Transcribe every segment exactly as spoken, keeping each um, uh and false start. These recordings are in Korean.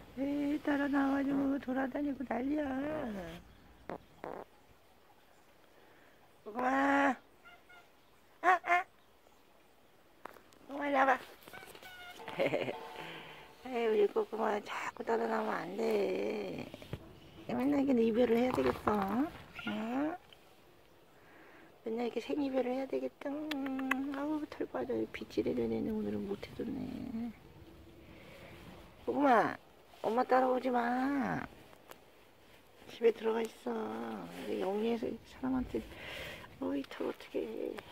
에이, 따라 나와가지고 돌아다니고 난리야. 꼬마, 아, 아, 꼬마 일로 와봐. 에이, 우리 꼬꼬마 자꾸 따라 나오면 안 돼. 맨날 이렇게 이별을 해야 되겠어. 어? 맨날 이렇게 생이별을 해야 되겠다. 아우, 털 빠져. 빗질해야 되네. 오늘은 못해줬네. 꼬마, 엄마 따라오지 마. 집에 들어가 있어. 영리해서 사람한테, 어이, 털 어떡해.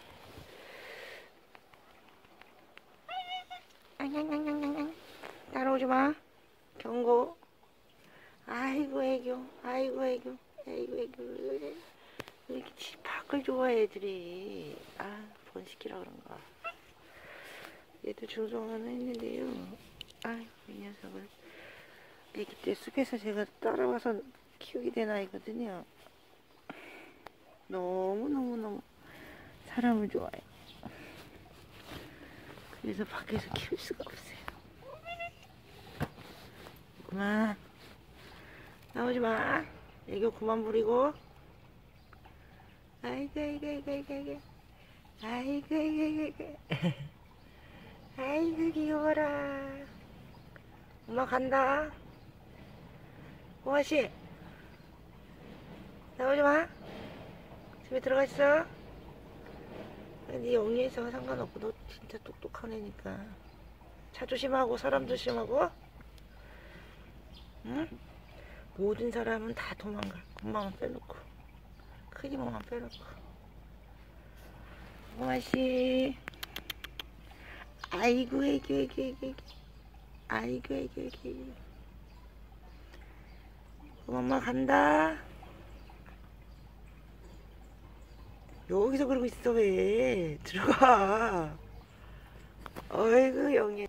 앙앙앙앙앙. 따라오지 마. 경고. 아이고, 애교. 아이고, 애교. 아이고, 애교. 왜 이렇게 집 밖을 좋아해, 애들이. 아, 번시키라 그런가. 얘도 중성 하나 있는데요. 아이고, 이 녀석을. 애기 때 숲에서 제가 따라와서 키우게 된 아이거든요. 너무너무너무 사람을 좋아해. 그래서 밖에서 키울 수가 없어요. 그만 나오지 마. 애교 그만 부리고. 아이고 아이고 아이고 아이고 아이고 아이고 아이고 아이고 아이고 귀여워라. 엄마 간다. 꼬마씨 나오지 마. 집에 들어가 있어. 네 영리해서 상관없고 너 진짜 똑똑한 애니까 차 조심하고 사람 조심하고. 응? 모든 사람은 다 도망가. 엄마만 빼놓고 큰 이모만 빼놓고. 꼬마씨 아이고 애기 애기 애기 애기 아이고 애기 애기 애기. 엄마 간다. 여기서 그러고 있어. 왜 들어가. 어이구 영예.